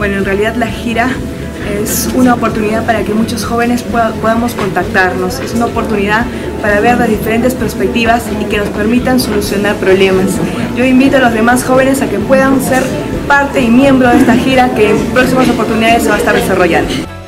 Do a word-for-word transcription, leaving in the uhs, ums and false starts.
Bueno, en realidad la gira es una oportunidad para que muchos jóvenes pueda, podamos contactarnos. Es una oportunidad para ver las diferentes perspectivas y que nos permitan solucionar problemas. Yo invito a los demás jóvenes a que puedan ser parte y miembro de esta gira que en próximas oportunidades se va a estar desarrollando.